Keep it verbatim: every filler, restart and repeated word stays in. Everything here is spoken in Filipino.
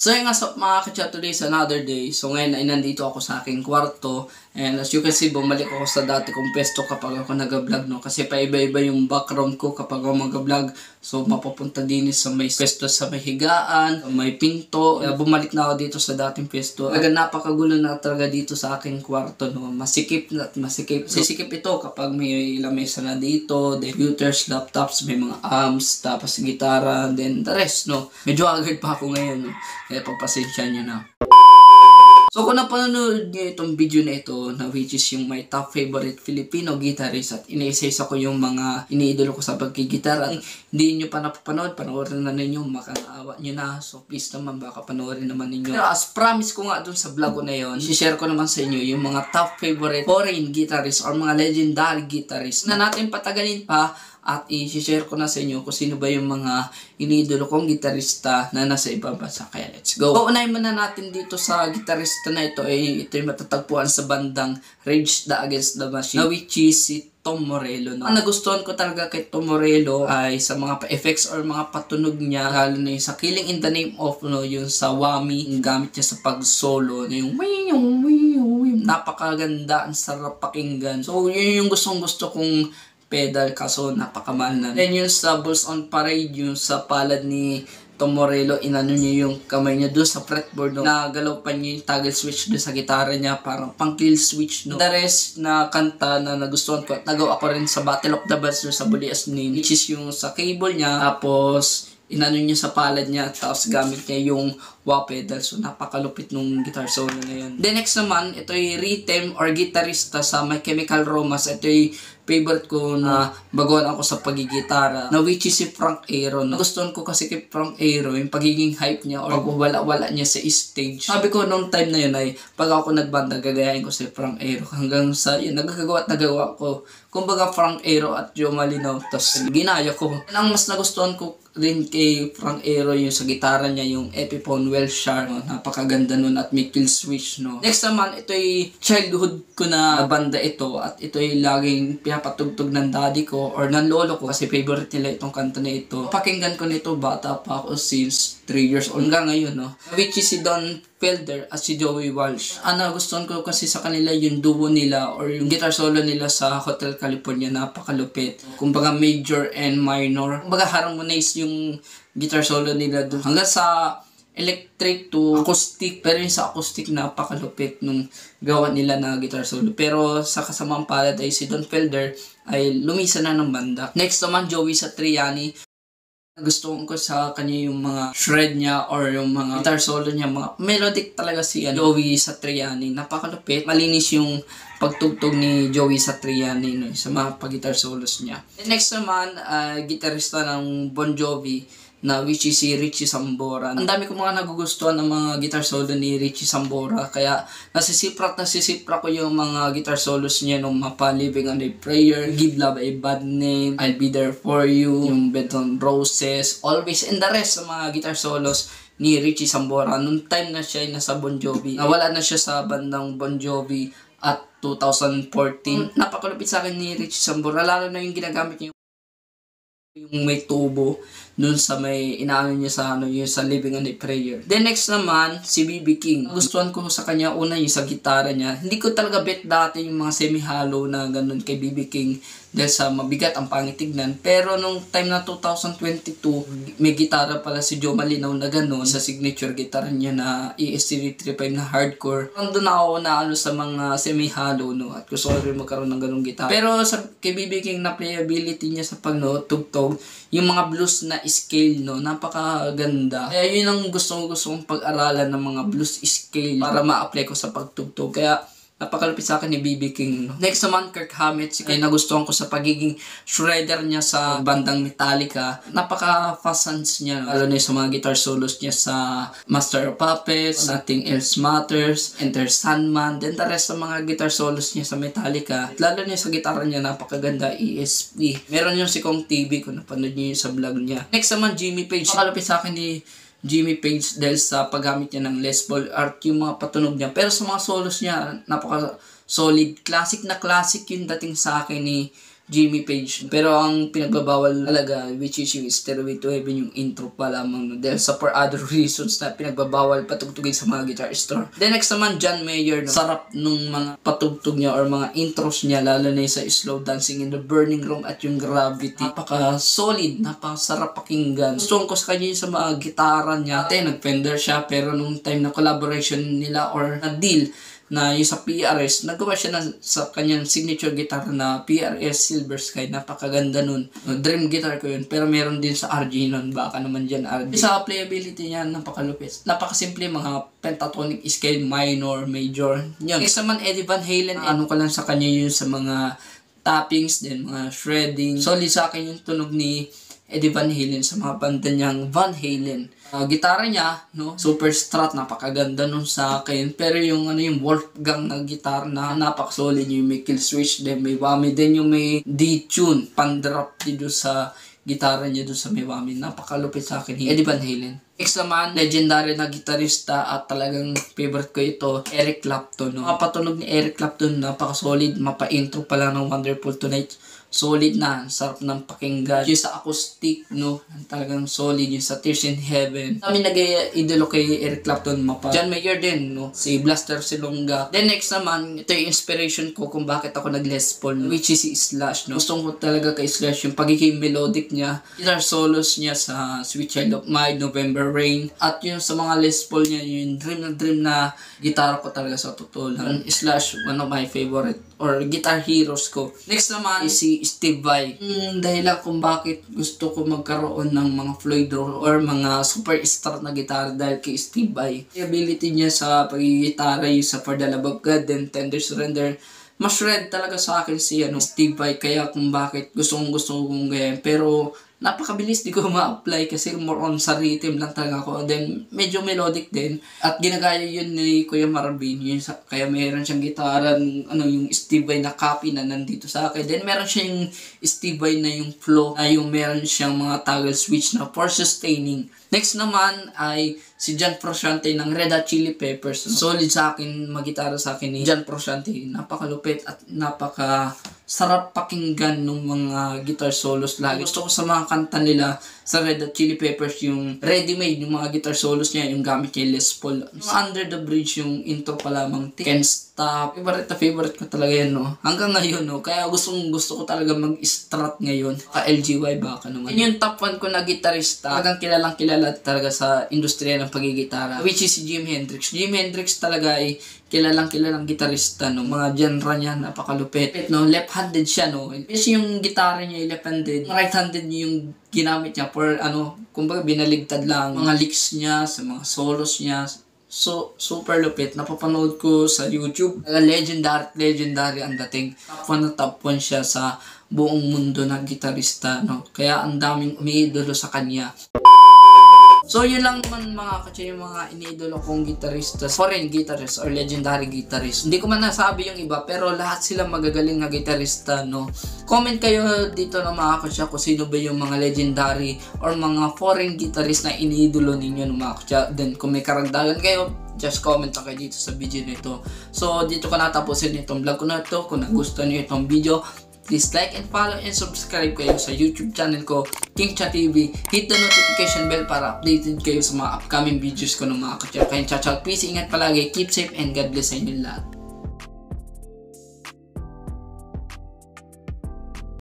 So yun nga so, mga ka-chat, today is another day. So ngayon ay nandito ako sa aking kwarto. And as you can see, bumalik ako sa dati kong pesto kapag ako nag-vlog, no? Kasi paiba-iba yung background ko kapag ako mag-vlog. So mapapunta din sa may pesto sa may higaan, sa may pinto. Kaya bumalik na ako dito sa dating pesto. Talaga napakagulo na talaga dito sa aking kwarto, no? Masikip na masikip. Sisikip ito kapag may lamesa na dito, computers, laptops, may mga amps, tapos gitara, then the rest, no? Medyo agad pa ako ngayon, no? Kaya pagpasensya nyo na. So kung napanood nyo itong video na ito, na which is yung my top favorite Filipino guitarist, at ina-isa-isa ko yung mga iniidolo ko sa pagkigitara. Hindi nyo pa napapanood, panoorin na ninyo, makakaawa nyo na. So please naman, baka panoorin naman ninyo. Pero as promise ko nga dun sa vlog ko na yun, i-share ko naman sa inyo yung mga top favorite foreign guitarist or mga legendary guitarist na natin patagalin pa. At i-share ko na sa inyo kung sino ba yung mga iniidolo kong gitarista na nasa ibang bansa. Kaya let's go. So, unahin muna natin dito sa gitarista na ito. Ay, ito yung matatagpuan sa bandang Rage Against the Machine, na which is si Tom Morello. No? Ang nagustuhan ko talaga kay Tom Morello ay sa mga effects or mga patunog niya. Lalo na yung sa Killing in the Name of, no, yung sa whammy, yung gamit niya sa pag-solo. No, yung napakaganda, ang sarap pakinggan. So, yun yung gustong gusto kong pedal, kaso napakamahal na. Then yung sa Bulls on Parade, yung sa palad ni Tom Morello, inano niya yung kamay niya doon sa fretboard, no? Nagalaw pa niya yung toggle switch doon sa gitara niya, parang pang kill switch, no? The rest na kanta na nagustuhan ko at nagawa ko rin sa Battle of the Bands doon sa Bully as Name, which is yung sa cable niya, tapos inano niya sa palad niya, tapos gamit niya yung wah pedal. So napakalupit nung guitar solo na yun. The next naman, ito yung rhythm or gitarista sa My Chemical Romance. Ito yung favorite ko na baguhan ako sa pagigitara, na which is si Frank Iero. Nagustuhan ko kasi kay Frank Iero yung pagiging hype niya or pagwala-wala niya sa stage. Sabi ko nung time na yun ay pag ako nagbanda, gagayahin ko si Frank Iero. Hanggang sa yun, nagagawa at nagawa ko. Kumbaga Frank Iero at Joe Malinaw, tapos ginaya ko. Ang mas nagustuhan ko rin kay Frank Iero yung sa gitara niya, yung Epiphone Welshar, no? Napakaganda nun at may kill switch, no? Next naman, ito ay childhood ko na banda ito, at ito ay laging pinapatugtog ng daddy ko or ng lolo ko kasi favorite nila itong kanta na ito. Pakinggan ko nito bata pa ako since three years old hanggang ngayon, no? Which is si Don Felder at si Joey Walsh. Ang nagustuhan ko kasi sa kanila yung duo nila or yung guitar solo nila sa Hotel California, napakalupit. Kumbaga major and minor. Kumbaga harmonize yung guitar solo nila doon. Hanggang sa electric to acoustic. Pero yung sa acoustic, napakalupit nung gawa nila na guitar solo. Pero sa kasamang palad ay si Don Felder ay lumisa na ng banda. Next naman, Joey Satriani. Gusto ko sa kanya yung mga shred niya or yung mga guitar solo niya, mga melodic talaga si ano, Joey Satriani. Napakalupit. Malinis yung pagtugtog ni Joey Satriani, no, sa mga pag-guitar solos niya. And next naman, uh, gitarista ng Bon Jovi, na which is si Richie Sambora. Ang dami ko mga nagugustuhan ng mga guitar solo ni Richie Sambora, kaya nasisiprat nasisiprat ko yung mga guitar solos niya nung mapa Living on a Prayer, Give Love a Bad Name, I'll Be There For You, yung Bed on Roses, Always, and the rest sa mga guitar solos ni Richie Sambora. Nung time na siya nasa Bon Jovi, nawala na siya sa bandang Bon Jovi at two thousand fourteen. Mm. Napakalupit sa akin ni Richie Sambora, lalo na yung ginagamit niya yung may tubo dun sa may inaano niya sa ano yung sa Living on a Prayer. Then next naman, si B B King. Gustuhan ko sa kanya una yung sa gitara niya. Hindi ko talaga bet dati yung mga semi-hollow na ganun kay B B King dahil sa mabigat ang pangitignan. Pero nung time na two thousand twenty-two, may gitara pala si Joe Malinaw na ganun sa signature gitara niya na E S three thirty-five na hardcore. Nandun ako na ano sa mga semi-hollow, no, at gusto ko rin magkaroon ng ganung gitara. Pero sa kay B B King na playability niya sa pag no, tugtog, yung mga blues na scale, no, napakaganda. Kaya yun ang gusto gusto kong pag-aralan ng mga blues scale para ma-apply ko sa pagtugtog. Kaya napakalupit sa akin ni B B King, no? Next naman, Kirk Hammett. Kaya nagustuhan ko sa pagiging shredder niya sa bandang Metallica. Napaka-fast hands niya, lalo na sa mga guitar solos niya sa Master of Puppets, Nothing Else Matters, Enter Sandman, then the rest sa mga guitar solos niya sa Metallica. Lalo na sa gitara niya, napakaganda, E S P. Meron yung si Kong T V, kung napanood niyo sa vlog niya. Next naman, Jimmy Page. Napakalupit sa akin ni Jimmy Page dahil sa paggamit niya ng Les Paul art, yung mga patunog niya. Pero sa mga solos niya, napaka solid. Classic na classic yung dating sa akin ni Jimmy Page. Pero ang pinagbabawal talaga, which is yung Stairway to Heaven, yung intro pa lamang. No? Dahil sa for other reasons na pinagbabawal patugtugin sa mga guitar store. Then next naman, John Mayer. No? Sarap nung mga patugtog niya or mga intros niya, lalo na sa Slow Dancing in the Burning Room at yung Gravity. Napaka-solid, napaka-sarap pakinggan. Gusto ko sa kanya sa mga gitara niya. Dati nag-Fender siya, pero nung time na collaboration nila or na deal na yung sa P R S, nagawa siya na, sa kanyang signature guitar na P R S Silver Sky. Napakaganda nun. Dream guitar ko yun. Pero meron din sa R G nun. Baka naman dyan R G. Sa playability niya, napakalupit. Napakasimple, mga pentatonic scale, minor, major. Yun. Next naman, Eddie Van Halen. Ano ka lang sa kanya yun sa mga tappings din, mga shredding. Solid sa akin yung tunog ni Eddie Van Halen sa mga banda niyang Van Halen. Uh, gitara niya, no, super strat, napakaganda nun sa akin. Pero yung ano yung Wolfgang na gitar na napakasolid, yung may kill switch din, may whammy din, yung may D-tune, pan-drop dito sa gitara niya doon sa may whammy. Napakalupit sa akin, Eddie Van Halen. Next naman, legendary na gitarista at talagang favorite ko ito, Eric Clapton. No? Mapatunog ni Eric Clapton, napaka-solid, mapa-intro pa lang ng Wonderful Tonight. Solid na, sarap ng pakinggan. Yung sa acoustic, no, talagang solid. Yung sa Tears in Heaven. Kami nag-idolo kay Eric Clapton, mapa John Mayer din, no, si Blaster Silonga. Then next naman, ito yung inspiration ko kung bakit ako nag-Les Paul, no? Which is si Slash, no. Gusto ko talaga kay Slash yung pagiging melodic niya, guitar solos niya sa Sweet Child of Mine, November Rain, at yung sa mga Les Paul niya, yung dream na dream na gitara ko talaga sa totoo lang. Slash, one of my favorite or guitar heroes ko. Next naman is si Steve Vai. Hmm, dahilan kung bakit gusto ko magkaroon ng mga Floyd Rose or mga superstar na gitara dahil kay Steve Vai. The ability niya sa pagigitara, yung sa For the Love of God, then Tender Surrender, mas red talaga sa akin si ano, Steve Vai. Kaya kung bakit gusto kong gusto kong ganyan. Pero napakabilis, di ko ma-apply kasi more on sa rhythm lang talaga ako. Then, medyo melodic din. At ginagaya yun ni Kuya Marvin. Yun, kaya meron siyang gitara, ano, yung Steve Vai na copy na nandito sa akin. Then, meron siyang Steve Vai na yung flow, na yung meron siyang mga toggle switch na for sustaining. Next naman ay si John Frusciante ng Red Hot Chili Peppers. Solid sa akin, magitara sa akin ni John Frusciante. Napakalupit at napaka sarap pakinggan ng mga guitar solos lagi. Gusto ko sa mga kanta nila sa Red Hot Chili Peppers yung ready-made, yung mga guitar solos niya, yung gamit niya Les Paul. Yung Under the Bridge, yung intro pa lamang, Can't Stop. Favorite na favorite ko talaga yan, no? Hanggang ngayon, no? Kaya gustong gusto ko talaga mag-strat ngayon. Ka L G Y baka naman. Yun yung top one ko na gitarista. Talagang kilalang kilala talaga sa industriya ng pagigitara, which is si Jimi Hendrix. Jimi Hendrix talaga ay kilalang kilalang gitarista, no? Mga genre niya, napakalupit, no? Left-handed siya, no? Kasi yung gitara niya ay left-handed. Right-handed niya yung ginamit niya for, ano, kumbaga binaligtad lang. Mga licks niya, sa mga solos niya. So, super lupit. Napapanood ko sa YouTube. Legendary, legendary ang dating. Top one na top one siya sa buong mundo na gitarista, no? Kaya ang daming umiidolo sa kanya. So, yun lang man mga katya, yung mga iniidolo kong gitarista, foreign guitarist or legendary guitarist. Hindi ko man nasabi yung iba, pero lahat sila magagaling na gitarista, no? Comment kayo dito na mga katya kung sino ba yung mga legendary or mga foreign guitarist na iniidolo ninyo, no, mga katya. Then, kung may karagdagan kayo, just comment na kayo dito sa video nito. So, dito ko natapusin itong vlog ko na ito. Kung nagustuhan niyo itong video, please like and follow and subscribe kayo sa YouTube channel ko, Kingcha T V. Hit the notification bell para updated kayo sa mga upcoming videos ko ng mga katya. Kaya ciao ciao, peace, ingat palagi, keep safe, and God bless sa inyo lahat.